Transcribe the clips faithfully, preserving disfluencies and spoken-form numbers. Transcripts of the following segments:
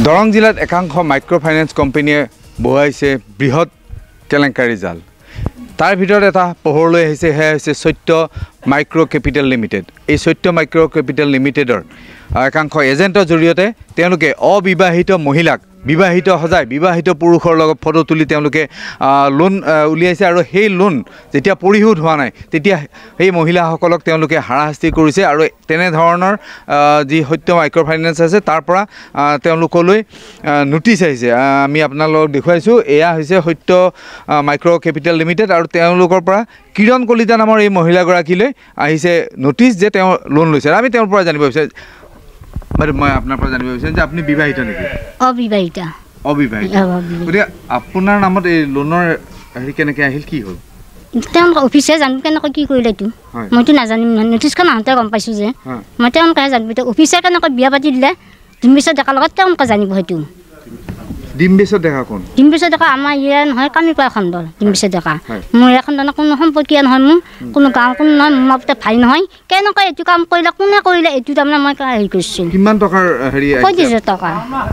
দৰং জিলাত একাংশ micro' finance কোম্পানীয়ে বহুৱাইছে বৃহৎ কেলেংকাৰী জাল। তাৰ ভিতৰত এটা পোহৰলৈ আহিছে, সেয়া হৈছে সত্য মাইক্ৰ' কেপিটেল লিমিটেড। এই সত্য মাইক্ৰ' কেপিটেল লিমিটেডৰ একাংশ এজেণ্টৰ জৰিয়তে তেওঁলোকে অবিবাহিত মহিলাক বিবাহিত সজাই বিবাহিত পুৰুষৰ লগত ফটো তুলি তেওঁলোকে লোন উলিয়াইছে আৰু সেই লোন যেতিয়া পৰিশোধ হোৱা নাই তেতিয়া সেই মহিলাসকলক তেওঁলোকে হাৰাশাস্তি কৰিছে আৰু তেনেধৰণৰ যি সত্য মাইক্ৰ' ফাইনেন্স আছে তাৰ পৰা তেওঁলোকলৈ নোটিছ আহিছে। আমি আপোনালোকক দেখুৱাইছোঁ, এয়া হৈছে সত্য মাইক্ৰ' কেপিটেল লিমিটেড আৰু তেওঁলোকৰ পৰা কিৰণ কলিতা নামৰ এই মহিলাগৰাকীলৈ আহিছে নোটিছ যে তেওঁ লোন লৈছে। আমি তেওঁৰ পৰা জানিব বিচাৰিছোঁ, বাৰু মই আপোনাৰ পৰা জানিব বিচাৰিছোঁ যে আপুনি বিবাহিত নেকি? অবিবাহিত। অবিবাহিত। গতিকে আপোনাৰ নামত এই লোনৰ হেৰি কেনেকৈ আহিল, কি হ'ল? তেওঁলোকে অফিচে জানিব কেনেকৈ কি কৰিলে এইটো মইতো নাজানিম নহয়। নটিছখন আহোঁতে গম পাইছোঁ যে মই তেওঁলোকেহে জানিব। এতিয়া অফিচে কেনেকৈ বিয়া পাতি দিলে ডিম্বেশ্বৰ ডেকাৰ লগত তেওঁলোকে জানিব সেইটো। ডিম্বেশ্বৰ ডেকা কোন? ডিম্বেশ্বৰ ডেকা আমাৰ ইয়াৰ নহয়, কামিকোৱা খণ্ডৰ ডিম্বেশ্বৰ ডেকা। মোৰ ইয়াৰ খণ্ডৰ কোনো সম্পৰ্কীয় নহয়, মোৰ কোনো গাঁৱৰ কোনো নহয়, মোৰ মাত্ৰ ভাই নহয়। কেনেকৈ এইটো কাম কৰিলে, কোনে কৰিলে এইটো তাৰমানে মই হেৰি কৰিছোঁ। কিমান টকাৰ হেৰি? পঁয়ত্ৰিছ হাজাৰ টকা,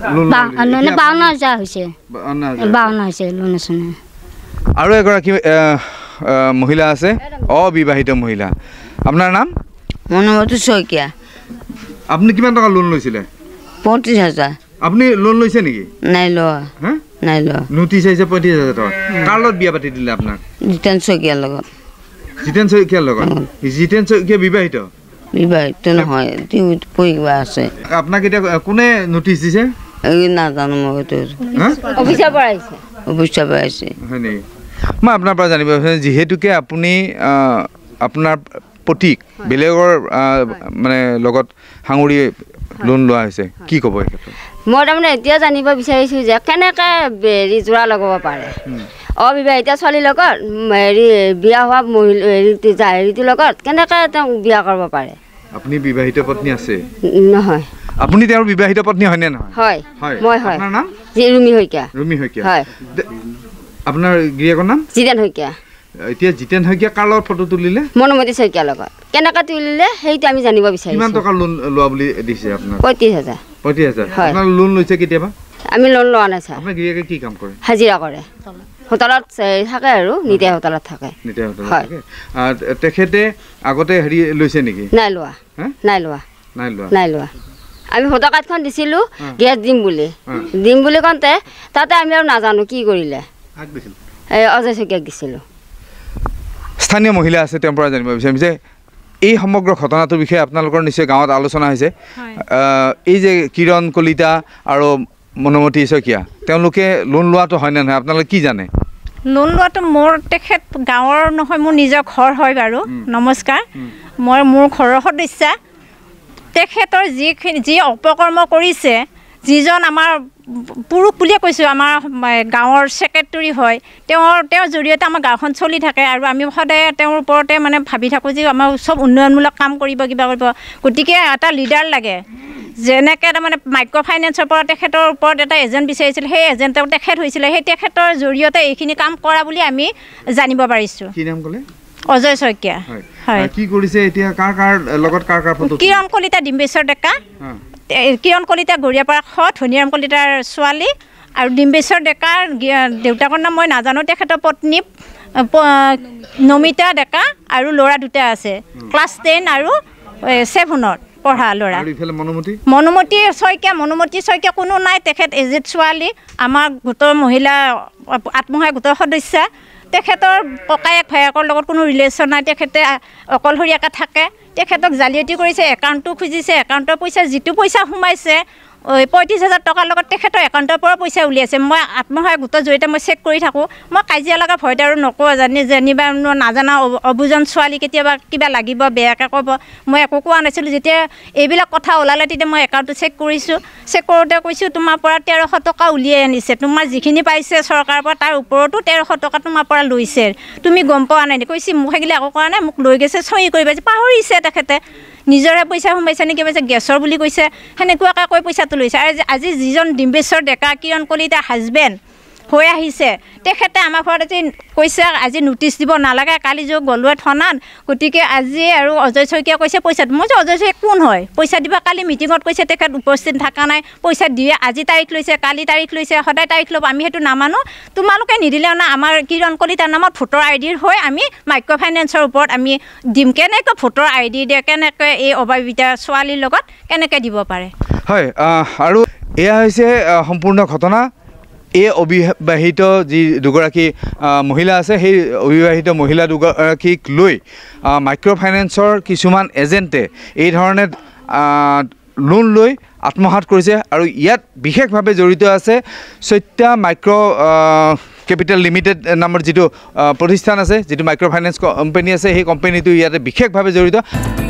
বাৱন্ন হাজাৰ হৈছে, বাৱন্ন হৈছে লোন আছে। আৰু এগৰাকী মহিলা আছে, অবিবাহিত মহিলা। আপোনাৰ নাম? মনোমতী শইকীয়া। আপুনি কিমান টকা লোন লৈছিলে? পঁয়ত্ৰিছ হাজাৰ। আপুনি লোন লৈছে নেকি? নাই লোৱা। হা নাই লোৱা। নোটিছ আহিছে পঁয়ত্ৰিছ হাজাৰ টকা। কাৰ লগত বিয়া পাতি দিলে আপোনাক? জিতেন শইকীয়াৰ লগত। জিতেন শইকীয়াৰ লগত? জিতেন শইকীয়া বিবাহিত? বিবাহিত নহয়, কিবা আছে। আপোনাক এতিয়া কোনে নোটিছ দিছে? এই নাজানো মই এইটো। অফিচৰ পৰা আহিছে। অফিচৰ পৰা আহিছে। হয় নেকি? মই আপোনাৰ পৰা জানিব বিচাৰিছোঁ, যিহেতুকে আপুনি আপোনাৰ পতিক বেলেগৰ মানে লগত সাঙুৰি লোন লোৱা হৈছে, কি ক'ব এই ক্ষেত্ৰত? মই তাৰমানে এতিয়া জানিব বিচাৰিছোঁ যে কেনেকৈ হেৰি যোৰা লগাব পাৰে অবিবাহিত ছোৱালীৰ লগত হেৰি বিয়া হোৱা মহিলা হেৰি হেৰিটোৰ লগত কেনেকৈ তেওঁক বিয়া কৰিব পাৰে? আপুনি বিবাহিত পত্নী আছে? নহয়। আপুনি তেওঁৰ বিবাহিত পত্নী হয়নে নহয়? হয়, মই হয়। আপোনাৰ নাম? ৰুমি শইকীয়া। ৰুমি শইকীয়া, হয়। আপোনাৰ গিৰিয়েকৰ নাম? জিতেন শইকীয়া। এতিয়া জিতেন শইকীয়া কাৰ লগত ফটো তুলিলে? মনোমতী শইকীয়াৰ লগত। কেনেকৈ তুলিলে সেইটো আমি জানিব বিচাৰিছোঁ। কিমান টকা লোন লোৱা বুলি দিছে আপোনাক? পঁয়ত্ৰিছ হাজাৰ। পঁয়ত্ৰিছ হাজাৰ। আপোনাৰ লোন লৈছে কেতিয়াবা? আমি লোন লোৱা নাই ছাৰ। আপোনাৰ গিৰিয়েকে কি কাম কৰে? হাজিৰা কৰে, হোটেলত থাকে আৰু নিতিয়া হোটেলত থাকে। নিতিয়া হোটেলত থাকে। তেখেতে আগতে হেৰি লৈছে নেকি? নাই লোৱা। নাই লোৱা। নাই লোৱা। নাই লোৱা। আমি ভোটাৰ কাৰ্ডখন দিছিলোঁ গেছ দিম বুলি, দিম বুলি কওঁতে তাতে আমি আৰু নাজানো কি কৰিলে। এই অজয় শইকীয়াক দিছিলোঁ। স্থানীয় মহিলা আছে, তেওঁৰ পৰা জানিব বিচাৰিম যে এই সমগ্ৰ ঘটনাটোৰ বিষয়ে আপোনালোকৰ নিশ্চয় গাঁৱত আলোচনা হৈছে। এই যে কিৰণ কলিতা আৰু মনোমতী শইকীয়া তেওঁলোকে লোন লোৱাটো হয়নে নহয় আপোনালোকে কি জানে? লোন লোৱাটো মোৰ তেখেত গাঁৱৰ নহয়, মোৰ নিজৰ ঘৰ হয় বাৰু। নমস্কাৰ, মই মোৰ ঘৰৰ সদস্যা। তেখেতৰ যিখিনি যি অপকৰ্ম কৰিছে, যিজন আমাৰ পুৰুষ বুলিয়ে কৈছোঁ, আমাৰ গাঁৱৰ ছেক্ৰেটৰী হয়, তেওঁৰ তেওঁৰ জৰিয়তে আমাৰ গাঁওখন চলি থাকে আৰু আমি সদায় তেওঁৰ ওপৰতে মানে ভাবি থাকোঁ যে আমাৰ চব উন্নয়নমূলক কাম কৰিব, কিবা কৰিব। গতিকে এটা লিডাৰ লাগে, যেনেকৈ তাৰমানে মাইক্ৰ' ফাইনেন্সৰ পৰা তেখেতৰ ওপৰত এটা এজেণ্ট বিচাৰিছিল, সেই এজেণ্টৰ তেখেত হৈছিলে, সেই তেখেতৰ জৰিয়তে এইখিনি কাম কৰা বুলি আমি জানিব পাৰিছোঁ। কি নাম ক'লে? অজয় শইকীয়া। হয়। কি কৰিছে এতিয়া? কাৰ কাৰ লগত কাৰ কাৰ ফটো? কিৰণ কলিতা ডিম্বেশ্বৰ ডেকা, কিৰণ কলিতা গৰিয়াপাৰা খ, ধনীৰাম কলিতাৰ ছোৱালী, আৰু ডিম্বেশ্বৰ ডেকাৰ দেউতাকৰ নাম মই নাজানো। তেখেতৰ পত্নী নমিতা ডেকা আৰু ল'ৰা দুটা আছে, ক্লাছ টেন আৰু ছেভেনত পঢ়া ল'ৰা। মনোমতী শইকীয়া মনোমতী শইকীয়া কোনো নাই, তেখেত এজেড ছোৱালী, আমাৰ গোটৰ মহিলা আত্মসহায়ক গোটৰ সদস্যা। তেখেতৰ ককায়েক ভায়েকৰ লগত কোনো ৰিলেশ্যন নাই, তেখেতে অকলশৰীয়াকৈ থাকে। তেখেতক জালিয়াতি কৰিছে, একাউণ্টটো খুজিছে, একাউণ্টৰ পইচা যিটো পইচা সোমাইছে পঁয়ত্ৰিছ হাজাৰ টকাৰ লগত তেখেতৰ একাউণ্টৰ পৰা পইচা উলিয়াইছে। মই আত্মসহায়ক গোটৰ জৰিয়তে মই চেক কৰি থাকোঁ। মই কাজিয়া লগা ভয়তে আৰু নকওঁ, জানি যেনিবা নাজানা অবুজন ছোৱালী কেতিয়াবা কিবা লাগিব, বেয়াকৈ ক'ব, মই একো কোৱা নাছিলোঁ। যেতিয়া এইবিলাক কথা ওলালে তেতিয়া মই একাউণ্টটো চেক কৰিছোঁ। চেক কৰোঁতে কৈছোঁ তোমাৰ পৰা তেৰশ টকা উলিয়াই আনিছে, তোমাৰ যিখিনি পাইছে চৰকাৰৰ পৰা তাৰ ওপৰতো তেৰশ টকা তোমাৰ পৰা লৈছে, তুমি গম পোৱা নাই? কৈছে মোক সেইগিলা একো কৰা নাই, মোক লৈ গৈছে চহী কৰিব, পাহৰিছে তেখেতে। নিজৰে পইচা সোমাইছে নেকি পাইছে, গেছৰ বুলি কৈছে, সেনেকুৱাকৈ কৈ পইচাটো লৈছে। আৰু আজি যিজন ডিম্বেশ্বৰ ডেকা কিৰণ কলিতাৰ হাজবেণ্ড হৈ আহিছে তেখেতে আমাৰ ঘৰত আজি কৈছে আজি নোটিছ দিব নালাগে কালি যে গলোৱে থানাত গতিকে আজি আৰু অজয় শইকীয়া কৈছে পইচা মই যে অজয় শইকীয়া কোন হয় পইচা দিবা কালি মিটিঙত কৈছে তেখেত উপস্থিত থকা নাই পইচা দিয়ে আজি তাৰিখ লৈছে কালি তাৰিখ লৈছে সদায় তাৰিখ ল'ব আমি সেইটো নামানো তোমালোকে নিদিলেও না আমাৰ কিৰণ কলিতাৰ নামত ভোটৰ আই ডিৰ হৈ আমি মাইক্ৰ' ফাইনেন্সৰ ওপৰত আমি দিম কেনেকৈ ভোটৰ আই ডি দিয়ে কেনেকৈ এই অভাৱিতা ছোৱালীৰ লগত কেনেকৈ দিব পাৰে হয় আৰু এয়া হৈছে সম্পূৰ্ণ ঘটনা এই অবিবাহিত যি দুগৰাকী মহিলা আছে সেই অবিবাহিত মহিলা দুগৰাকীক লৈ মাইক্ৰ' ফাইনেন্সৰ কিছুমান এজেণ্টে এই ধৰণে লোন লৈ আত্মসাত কৰিছে আৰু ইয়াত বিশেষভাৱে জড়িত আছে সত্যা মাইক্ৰ' কেপিটেল লিমিটেড নামৰ যিটো প্ৰতিষ্ঠান আছে যিটো মাইক্ৰ' ফাইনেন্স কোম্পানী আছে সেই কোম্পানীটো ইয়াতে বিশেষভাৱে জড়িত